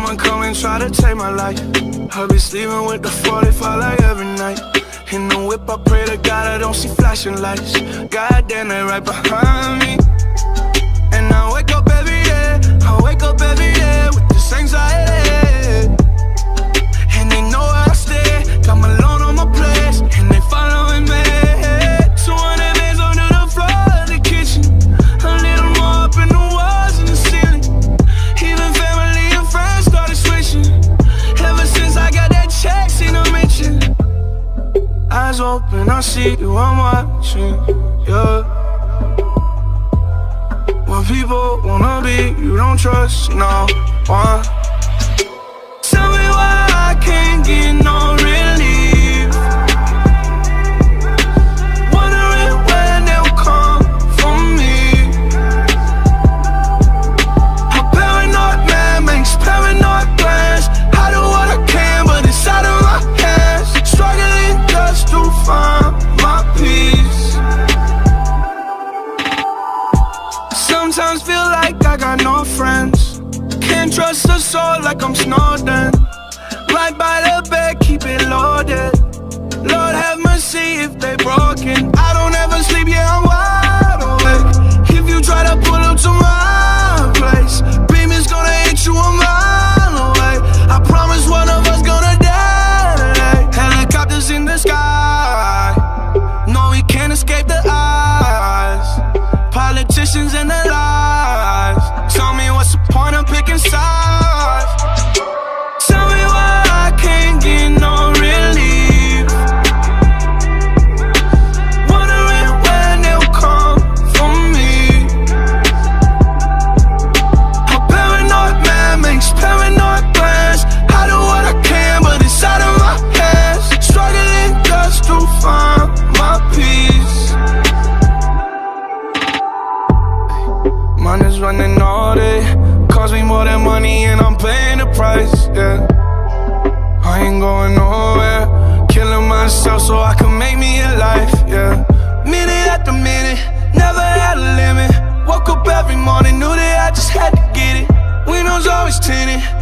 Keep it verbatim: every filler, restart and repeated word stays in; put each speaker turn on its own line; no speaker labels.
Someone come and try to take my life. I be sleeping with the forty-five like every night. In the whip, I pray to God I don't see flashing lights. God damn, they right behind me. And I wake up every day, I wake up every day with this anxiety. And they know where I stay, got Malone on my place, and they following me. two hundred bands under the floor of the kitchen, a little more up in the walls and the ceiling. Even family and friends started switching. Ever since I got that check, seen them mention. Eyes open, I see you, I'm watching, yeah. When people wanna be, you don't trust no one. Tell me why I can't get no relief. Wondering when they'll come for me. A paranoid man makes paranoid plans. I do what I can, but it's out of my hands. Struggling just to find my peace. Sometimes feel like I got no friends. Can't trust a soul like I'm Snowden. Right by the bed, keep it loaded. Lord have mercy if they broken. I don't ever sleep, yeah, I'm wide awake. If you try to pull up to my place, beam is gonna hit you a mile away. I promise one of us gonna die today. Helicopters in the sky, no, we can't escape the eyes. Politicians and the lies. Tell me what's the point of picking sides. Tell me why I can't get no relief. Wondering when they'll come for me. A paranoid man makes paranoid plans. I do what I can, but it's out of my hands. Struggling just to find my peace. Money's running all day, cost me more than money and I'm paying the price, yeah. I ain't going nowhere, killing myself so I can make me a life, yeah. Minute after minute, never had a limit. Woke up every morning, knew that I just had to get it. Windows always tinted,